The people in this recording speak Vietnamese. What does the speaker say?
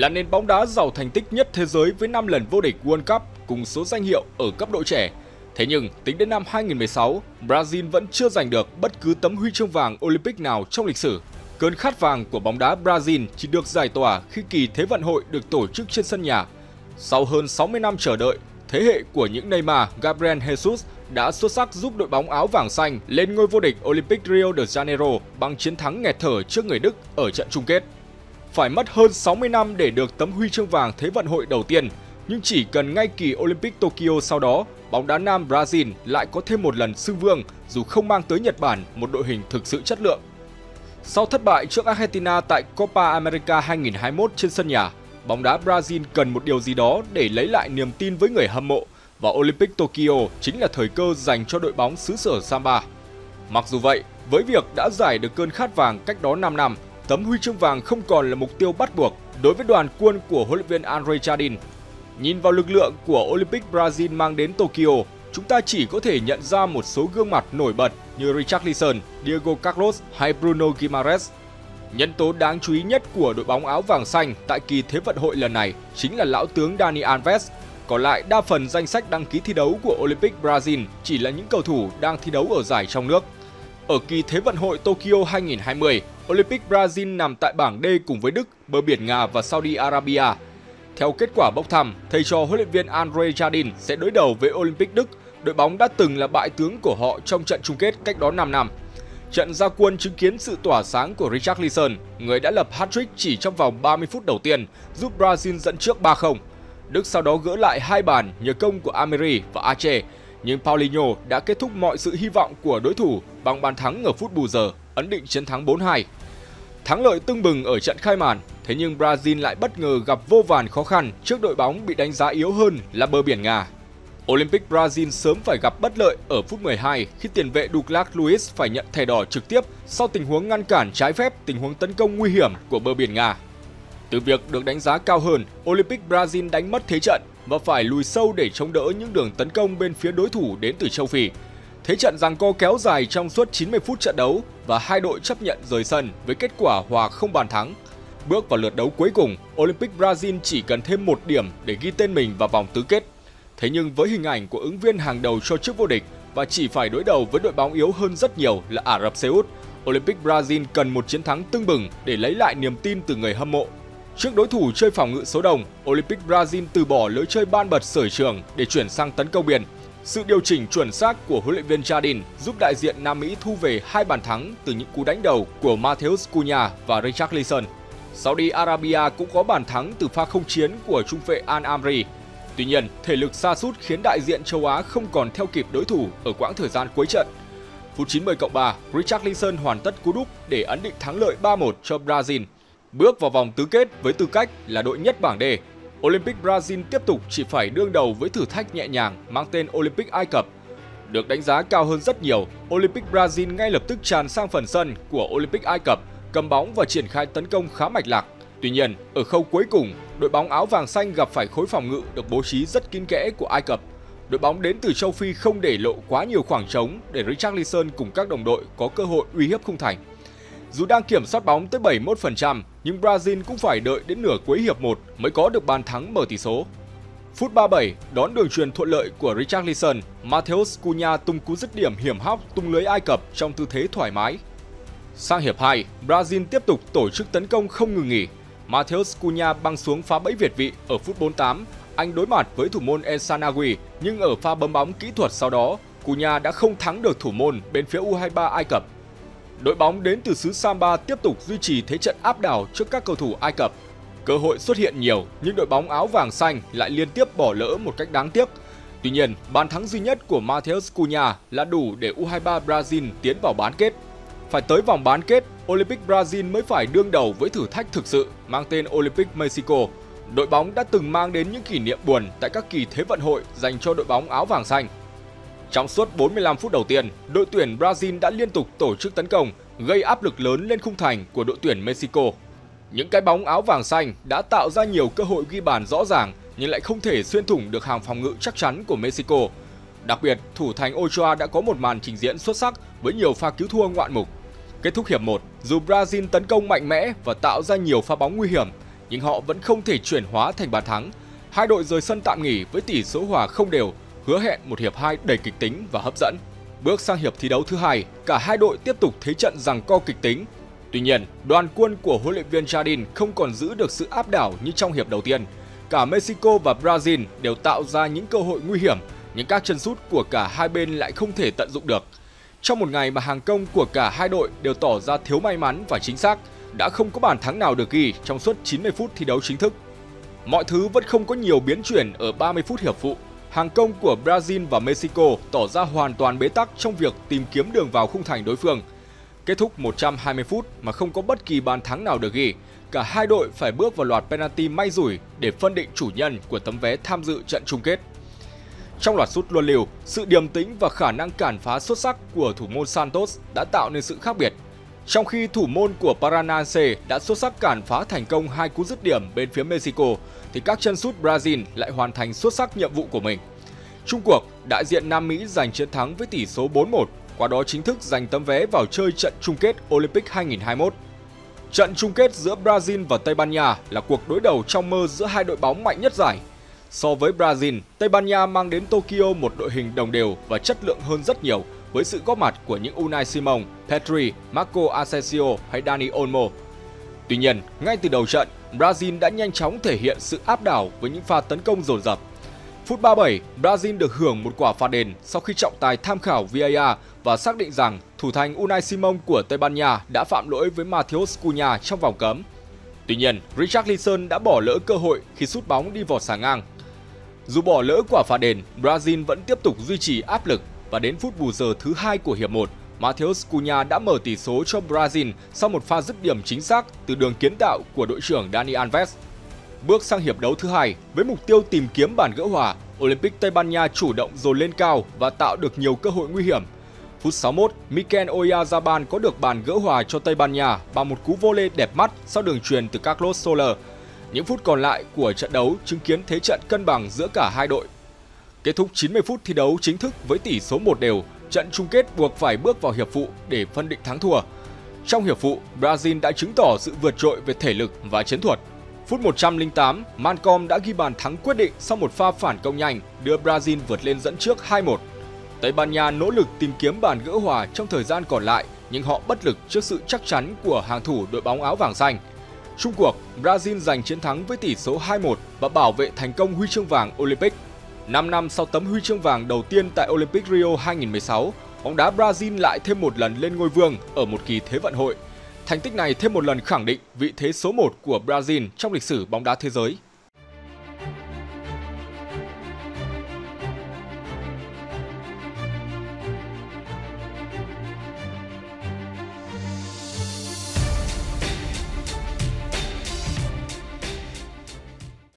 là nền bóng đá giàu thành tích nhất thế giới với 5 lần vô địch World Cup cùng số danh hiệu ở cấp độ trẻ. Thế nhưng, tính đến năm 2016, Brazil vẫn chưa giành được bất cứ tấm huy chương vàng Olympic nào trong lịch sử. Cơn khát vàng của bóng đá Brazil chỉ được giải tỏa khi kỳ Thế vận hội được tổ chức trên sân nhà. Sau hơn 60 năm chờ đợi, thế hệ của những Neymar, Gabriel Jesus đã xuất sắc giúp đội bóng áo vàng xanh lên ngôi vô địch Olympic Rio de Janeiro bằng chiến thắng nghẹt thở trước người Đức ở trận chung kết. Phải mất hơn 60 năm để được tấm huy chương vàng Thế vận hội đầu tiên, nhưng chỉ cần ngay kỳ Olympic Tokyo sau đó, bóng đá nam Brazil lại có thêm một lần xưng vương dù không mang tới Nhật Bản một đội hình thực sự chất lượng. Sau thất bại trước Argentina tại Copa America 2021 trên sân nhà, bóng đá Brazil cần một điều gì đó để lấy lại niềm tin với người hâm mộ, và Olympic Tokyo chính là thời cơ dành cho đội bóng xứ sở Samba. Mặc dù vậy, với việc đã giải được cơn khát vàng cách đó 5 năm, tấm huy chương vàng không còn là mục tiêu bắt buộc đối với đoàn quân của huấn luyện viên André Jardine. Nhìn vào lực lượng của Olympic Brazil mang đến Tokyo, chúng ta chỉ có thể nhận ra một số gương mặt nổi bật như Richarlison, Diego Carlos hay Bruno Guimaraes. Nhân tố đáng chú ý nhất của đội bóng áo vàng xanh tại kỳ Thế vận hội lần này chính là lão tướng Dani Alves. Còn lại, đa phần danh sách đăng ký thi đấu của Olympic Brazil chỉ là những cầu thủ đang thi đấu ở giải trong nước. Ở kỳ Thế vận hội Tokyo 2020, Olympic Brazil nằm tại bảng D cùng với Đức, bờ biển Nga và Saudi Arabia. Theo kết quả bốc thăm, thầy trò huấn luyện viên André Jardine sẽ đối đầu với Olympic Đức, đội bóng đã từng là bại tướng của họ trong trận chung kết cách đó 5 năm. Trận ra quân chứng kiến sự tỏa sáng của Richarlison, người đã lập hat-trick chỉ trong vòng 30 phút đầu tiên, giúp Brazil dẫn trước 3-0. Đức sau đó gỡ lại 2 bàn nhờ công của Amiri và Ache, nhưng Paulinho đã kết thúc mọi sự hy vọng của đối thủ bằng bàn thắng ở phút bù giờ, ấn định chiến thắng 4-2. Thắng lợi tưng bừng ở trận khai màn, thế nhưng Brazil lại bất ngờ gặp vô vàn khó khăn trước đội bóng bị đánh giá yếu hơn là bờ biển Nga. Olympic Brazil sớm phải gặp bất lợi ở phút 12 khi tiền vệ Douglas Luiz phải nhận thẻ đỏ trực tiếp sau tình huống ngăn cản trái phép tình huống tấn công nguy hiểm của bờ biển Nga. Từ việc được đánh giá cao hơn, Olympic Brazil đánh mất thế trận và phải lùi sâu để chống đỡ những đường tấn công bên phía đối thủ đến từ châu Phi. Thế trận giằng co kéo dài trong suốt 90 phút trận đấu và hai đội chấp nhận rời sân với kết quả hòa không bàn thắng. Bước vào lượt đấu cuối cùng, Olympic Brazil chỉ cần thêm 1 điểm để ghi tên mình vào vòng tứ kết. Thế nhưng với hình ảnh của ứng viên hàng đầu cho chức vô địch và chỉ phải đối đầu với đội bóng yếu hơn rất nhiều là Ả Rập Xê Út, Olympic Brazil cần một chiến thắng tưng bừng để lấy lại niềm tin từ người hâm mộ. Trước đối thủ chơi phòng ngự số đông, Olympic Brazil từ bỏ lối chơi ban bật sở trường để chuyển sang tấn công biên. Sự điều chỉnh chuẩn xác của huấn luyện viên Jardine giúp đại diện Nam Mỹ thu về 2 bàn thắng từ những cú đánh đầu của Matheus Cunha và Richarlison. Saudi Arabia cũng có bàn thắng từ pha không chiến của trung vệ Al Amri. Tuy nhiên, thể lực sa sút khiến đại diện châu Á không còn theo kịp đối thủ ở quãng thời gian cuối trận. Phút 90+3, Richarlison hoàn tất cú đúp để ấn định thắng lợi 3-1 cho Brazil. Bước vào vòng tứ kết với tư cách là đội nhất bảng D, Olympic Brazil tiếp tục chỉ phải đương đầu với thử thách nhẹ nhàng mang tên Olympic Ai Cập. Được đánh giá cao hơn rất nhiều, Olympic Brazil ngay lập tức tràn sang phần sân của Olympic Ai Cập, cầm bóng và triển khai tấn công khá mạch lạc. Tuy nhiên, ở khâu cuối cùng, đội bóng áo vàng xanh gặp phải khối phòng ngự được bố trí rất kín kẽ của Ai Cập. Đội bóng đến từ châu Phi không để lộ quá nhiều khoảng trống để Richarlison cùng các đồng đội có cơ hội uy hiếp khung thành. Dù đang kiểm soát bóng tới 71%, nhưng Brazil cũng phải đợi đến nửa cuối hiệp 1 mới có được bàn thắng mở tỷ số. Phút 37, đón đường chuyền thuận lợi của Richarlison, Matheus Cunha tung cú dứt điểm hiểm hóc tung lưới Ai Cập trong tư thế thoải mái. Sang hiệp 2, Brazil tiếp tục tổ chức tấn công không ngừng nghỉ. Matheus Cunha băng xuống phá bẫy việt vị ở phút 48, anh đối mặt với thủ môn El Sanawi, nhưng ở pha bấm bóng kỹ thuật sau đó, Cunha đã không thắng được thủ môn bên phía U23 Ai Cập. Đội bóng đến từ xứ Samba tiếp tục duy trì thế trận áp đảo trước các cầu thủ Ai Cập. Cơ hội xuất hiện nhiều nhưng đội bóng áo vàng xanh lại liên tiếp bỏ lỡ một cách đáng tiếc. Tuy nhiên, bàn thắng duy nhất của Matheus Cunha là đủ để U23 Brazil tiến vào bán kết. Phải tới vòng bán kết, Olympic Brazil mới phải đương đầu với thử thách thực sự mang tên Olympic Mexico. Đội bóng đã từng mang đến những kỷ niệm buồn tại các kỳ Thế vận hội dành cho đội bóng áo vàng xanh. Trong suốt 45 phút đầu tiên, đội tuyển Brazil đã liên tục tổ chức tấn công, gây áp lực lớn lên khung thành của đội tuyển Mexico. Những cái bóng áo vàng xanh đã tạo ra nhiều cơ hội ghi bàn rõ ràng nhưng lại không thể xuyên thủng được hàng phòng ngự chắc chắn của Mexico. Đặc biệt, thủ thành Ochoa đã có một màn trình diễn xuất sắc với nhiều pha cứu thua ngoạn mục. Kết thúc hiệp 1, dù Brazil tấn công mạnh mẽ và tạo ra nhiều pha bóng nguy hiểm, nhưng họ vẫn không thể chuyển hóa thành bàn thắng. Hai đội rời sân tạm nghỉ với tỷ số hòa không đều, hứa hẹn một hiệp 2 đầy kịch tính và hấp dẫn. Bước sang hiệp thi đấu thứ hai, cả hai đội tiếp tục thế trận giằng co kịch tính. Tuy nhiên, đoàn quân của huấn luyện viên Jardine không còn giữ được sự áp đảo như trong hiệp đầu tiên. Cả Mexico và Brazil đều tạo ra những cơ hội nguy hiểm, nhưng các chân sút của cả hai bên lại không thể tận dụng được. Trong một ngày mà hàng công của cả hai đội đều tỏ ra thiếu may mắn và chính xác, đã không có bàn thắng nào được ghi trong suốt 90 phút thi đấu chính thức. Mọi thứ vẫn không có nhiều biến chuyển ở 30 phút hiệp phụ. Hàng công của Brazil và Mexico tỏ ra hoàn toàn bế tắc trong việc tìm kiếm đường vào khung thành đối phương. Kết thúc 120 phút mà không có bất kỳ bàn thắng nào được ghi, cả hai đội phải bước vào loạt penalty may rủi để phân định chủ nhân của tấm vé tham dự trận chung kết. Trong loạt sút luân lưu, sự điềm tĩnh và khả năng cản phá xuất sắc của thủ môn Santos đã tạo nên sự khác biệt. Trong khi thủ môn của Paranaense đã xuất sắc cản phá thành công 2 cú dứt điểm bên phía Mexico, thì các chân sút Brazil lại hoàn thành xuất sắc nhiệm vụ của mình. Chung cuộc, đại diện Nam Mỹ giành chiến thắng với tỷ số 4-1, qua đó chính thức giành tấm vé vào chơi trận chung kết Olympic 2021. Trận chung kết giữa Brazil và Tây Ban Nha là cuộc đối đầu trong mơ giữa hai đội bóng mạnh nhất giải. So với Brazil, Tây Ban Nha mang đến Tokyo một đội hình đồng đều và chất lượng hơn rất nhiều với sự góp mặt của những Unai Simon, Pedri, Marco Asensio hay Dani Olmo. Tuy nhiên, ngay từ đầu trận, Brazil đã nhanh chóng thể hiện sự áp đảo với những pha tấn công dồn dập. Phút 37, Brazil được hưởng một quả phạt đền sau khi trọng tài tham khảo VAR và xác định rằng thủ thành Unai Simon của Tây Ban Nha đã phạm lỗi với Matheus Cunha trong vòng cấm. Tuy nhiên, Richarlison đã bỏ lỡ cơ hội khi sút bóng đi vào xà ngang. Dù bỏ lỡ quả phạt đền, Brazil vẫn tiếp tục duy trì áp lực và đến phút bù giờ thứ 2 của hiệp 1, Matheus Cunha đã mở tỷ số cho Brazil sau một pha dứt điểm chính xác từ đường kiến tạo của đội trưởng Dani Alves. Bước sang hiệp đấu thứ hai, với mục tiêu tìm kiếm bàn gỡ hòa, Olympic Tây Ban Nha chủ động dồn lên cao và tạo được nhiều cơ hội nguy hiểm. Phút 61, Mikel Oyarzabal có được bàn gỡ hòa cho Tây Ban Nha bằng một cú volley đẹp mắt sau đường chuyền từ Carlos Soler. Những phút còn lại của trận đấu chứng kiến thế trận cân bằng giữa cả hai đội. Kết thúc 90 phút thi đấu chính thức với tỷ số 1 đều, trận chung kết buộc phải bước vào hiệp phụ để phân định thắng thua. Trong hiệp phụ, Brazil đã chứng tỏ sự vượt trội về thể lực và chiến thuật. Phút 108, Malcolm đã ghi bàn thắng quyết định sau một pha phản công nhanh, đưa Brazil vượt lên dẫn trước 2-1. Tây Ban Nha nỗ lực tìm kiếm bàn gỡ hòa trong thời gian còn lại, nhưng họ bất lực trước sự chắc chắn của hàng thủ đội bóng áo vàng xanh. Chung cuộc, Brazil giành chiến thắng với tỷ số 2-1 và bảo vệ thành công huy chương vàng Olympic. 5 năm sau tấm huy chương vàng đầu tiên tại Olympic Rio 2016, bóng đá Brazil lại thêm một lần lên ngôi vương ở một kỳ Thế vận hội. Thành tích này thêm một lần khẳng định vị thế số 1 của Brazil trong lịch sử bóng đá thế giới.